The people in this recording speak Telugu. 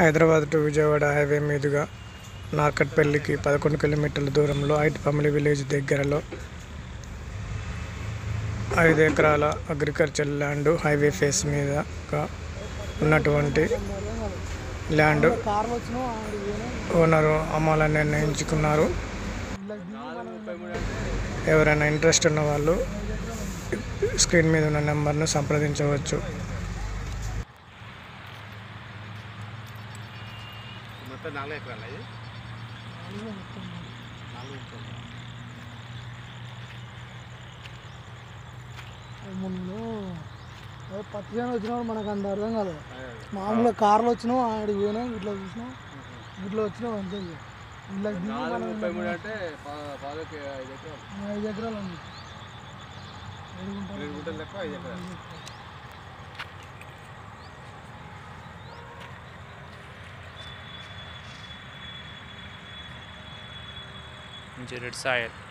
హైదరాబాద్ టు విజయవాడ హైవే మీదుగా నార్కట్పల్లికి 11 కిలోమీటర్ల దూరంలో ఐటిపమిలి విలేజ్ దగ్గరలో 5 ఎకరాల అగ్రికల్చర్ ల్యాండ్ హైవే ఫేస్ మీదగా ఉన్నటువంటి ల్యాండ్ ఓనరు అమ్మాలని నిర్ణయించుకున్నారు. ఎవరైనా ఇంట్రెస్ట్ ఉన్న వాళ్ళు స్క్రీన్ మీద ఉన్న నెంబర్ను సంప్రదించవచ్చు. మొత్తం 4 ఎకరాలు అయ్యి ముందు పత్తి చేను వచ్చినప్పుడు మనకు అంత అర్థం కాదు. మామూలుగా కార్లో వచ్చినాం, ఆడికి పోయినాం, ఇట్లా చూసినాం, ఇట్లా వచ్చినాం అంతే. ఇలా 5 ఎకరాలు అండి. 2 గుంటలు తక్కువ 5 ఎకరాలు. Jared Sire.